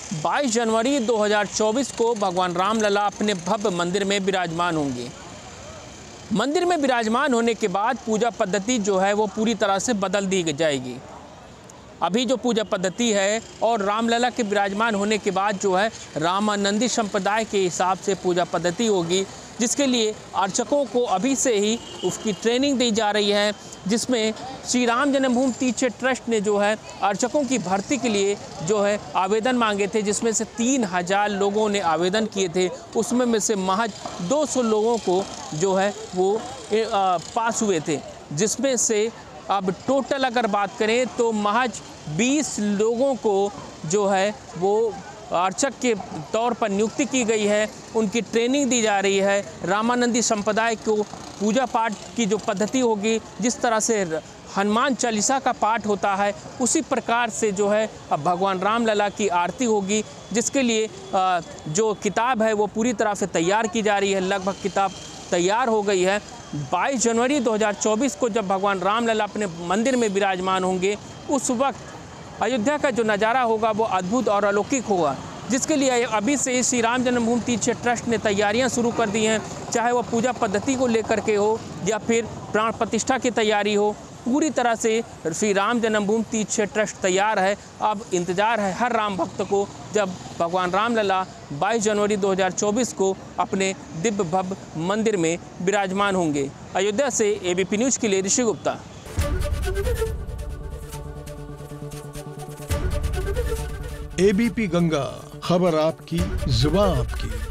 22 जनवरी 2024 को भगवान रामलला अपने भव्य मंदिर में विराजमान होंगे। मंदिर में विराजमान होने के बाद पूजा पद्धति जो है वो पूरी तरह से बदल दी जाएगी। अभी जो पूजा पद्धति है और रामलला के विराजमान होने के बाद जो है रामानंदी संप्रदाय के हिसाब से पूजा पद्धति होगी, जिसके लिए अर्चकों को अभी से ही उसकी ट्रेनिंग दी जा रही है, जिसमें श्री राम जन्मभूमि तीर्थ ट्रस्ट ने जो है अर्चकों की भर्ती के लिए जो है आवेदन मांगे थे, जिसमें से 3000 लोगों ने आवेदन किए थे। उसमें में से महज 200 लोगों को जो है वो पास हुए थे, जिसमें से अब टोटल अगर बात करें तो महज 20 लोगों को जो है वो अर्चक के तौर पर नियुक्ति की गई है। उनकी ट्रेनिंग दी जा रही है। रामानंदी संप्रदाय को पूजा पाठ की जो पद्धति होगी, जिस तरह से हनुमान चालीसा का पाठ होता है, उसी प्रकार से जो है अब भगवान रामलला की आरती होगी, जिसके लिए जो किताब है वो पूरी तरह से तैयार की जा रही है। लगभग किताब तैयार हो गई है। 22 जनवरी 2024 को जब भगवान रामलला अपने मंदिर में विराजमान होंगे, उस वक्त अयोध्या का जो नज़ारा होगा वो अद्भुत और अलौकिक होगा, जिसके लिए अभी से श्री राम जन्मभूमि तीर्थ ट्रस्ट ने तैयारियां शुरू कर दी हैं। चाहे वह पूजा पद्धति को लेकर के हो या फिर प्राण प्रतिष्ठा की तैयारी हो, पूरी तरह से श्री राम जन्मभूमि तीर्थ ट्रस्ट तैयार है। अब इंतज़ार है हर राम भक्त को, जब भगवान रामलला 22 जनवरी 2024 को अपने दिव्य भव्य मंदिर में विराजमान होंगे। अयोध्या से एबीपी न्यूज़ के लिए ऋषि गुप्ता। एबीपी गंगा, खबर आपकी, जुबान आपकी।